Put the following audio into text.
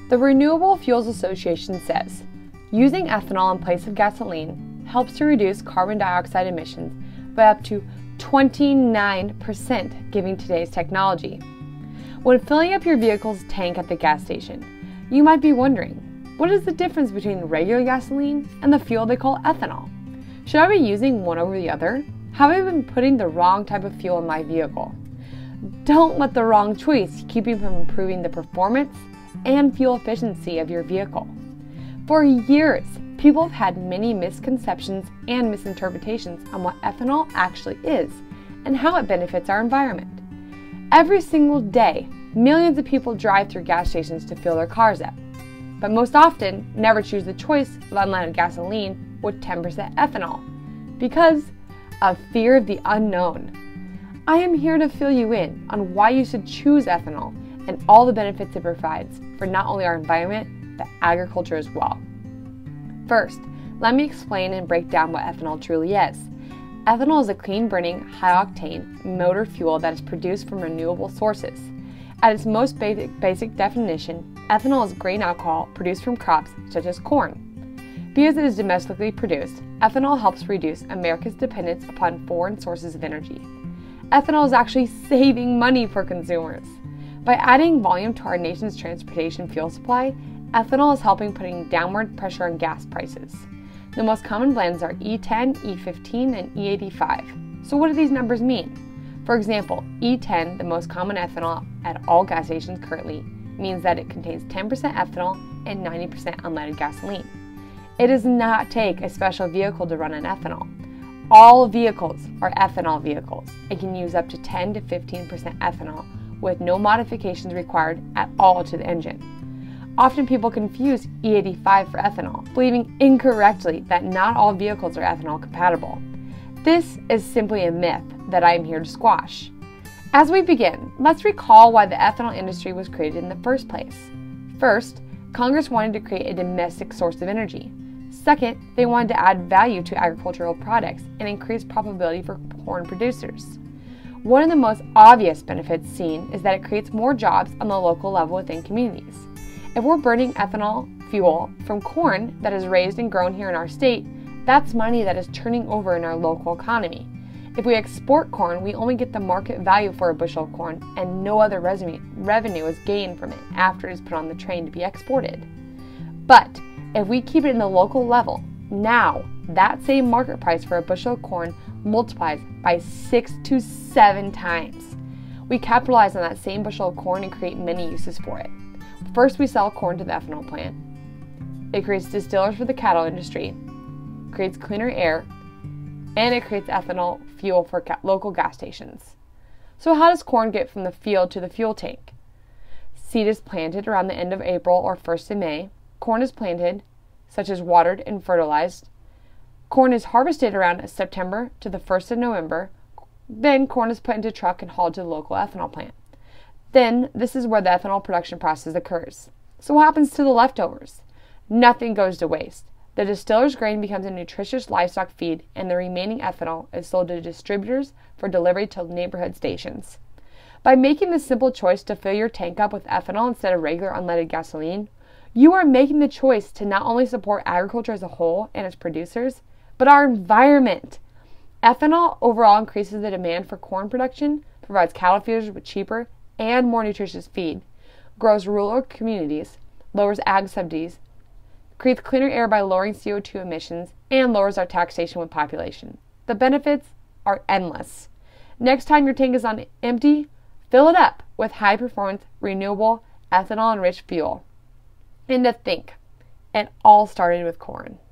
The Renewable Fuels Association says, using ethanol in place of gasoline helps to reduce carbon dioxide emissions by up to 29% given today's technology. When filling up your vehicle's tank at the gas station, you might be wondering, what is the difference between regular gasoline and the fuel they call ethanol? Should I be using one over the other? Have I been putting the wrong type of fuel in my vehicle? Don't let the wrong choice keep you from improving the performance and fuel efficiency of your vehicle. For years, people have had many misconceptions and misinterpretations on what ethanol actually is and how it benefits our environment. Every single day, millions of people drive through gas stations to fill their cars up, but most often never choose the choice of unleaded gasoline with 10% ethanol because of fear of the unknown. I am here to fill you in on why you should choose ethanol and all the benefits it provides for not only our environment, but agriculture as well. First, let me explain and break down what ethanol truly is. Ethanol is a clean-burning, high-octane motor fuel that is produced from renewable sources. At its most basic definition, ethanol is grain alcohol produced from crops such as corn. Because it is domestically produced, ethanol helps reduce America's dependence upon foreign sources of energy. Ethanol is actually saving money for consumers. By adding volume to our nation's transportation fuel supply, ethanol is helping putting downward pressure on gas prices. The most common blends are E10, E15, and E85. So what do these numbers mean? For example, E10, the most common ethanol at all gas stations currently, means that it contains 10% ethanol and 90% unleaded gasoline. It does not take a special vehicle to run on ethanol. All vehicles are ethanol vehicles and can use up to 10 to 15% ethanol with no modifications required at all to the engine. Often people confuse E85 for ethanol, believing incorrectly that not all vehicles are ethanol compatible. This is simply a myth that I am here to squash. As we begin, let's recall why the ethanol industry was created in the first place. First, Congress wanted to create a domestic source of energy. Second, they wanted to add value to agricultural products and increase profitability for corn producers. One of the most obvious benefits seen is that it creates more jobs on the local level within communities. If we're burning ethanol fuel from corn that is raised and grown here in our state, that's money that is turning over in our local economy. If we export corn, we only get the market value for a bushel of corn and no other revenue is gained from it after it is put on the train to be exported. But if we keep it in the local level, now that same market price for a bushel of corn multiplies by 6 to 7 times. We capitalize on that same bushel of corn and create many uses for it. First, we sell corn to the ethanol plant. It creates distillers for the cattle industry, creates cleaner air, and it creates ethanol fuel for local gas stations. So how does corn get from the field to the fuel tank? Seed is planted around the end of April or 1st of May. Corn is planted, such as watered and fertilized. Corn is harvested around September to the 1st of November. Then corn is put into a truck and hauled to the local ethanol plant. Then this is where the ethanol production process occurs. So what happens to the leftovers? Nothing goes to waste. The distiller's grain becomes a nutritious livestock feed, and the remaining ethanol is sold to distributors for delivery to neighborhood stations. By making the simple choice to fill your tank up with ethanol instead of regular unleaded gasoline, you are making the choice to not only support agriculture as a whole and its producers, but our environment. Ethanol overall increases the demand for corn production, provides cattle feeders with cheaper and more nutritious feed, grows rural communities, lowers ag subsidies, creates cleaner air by lowering CO2 emissions, and lowers our taxation with population. The benefits are endless. Next time your tank is on empty, fill it up with high-performance, renewable, ethanol-enriched fuel. And to think, it all started with corn.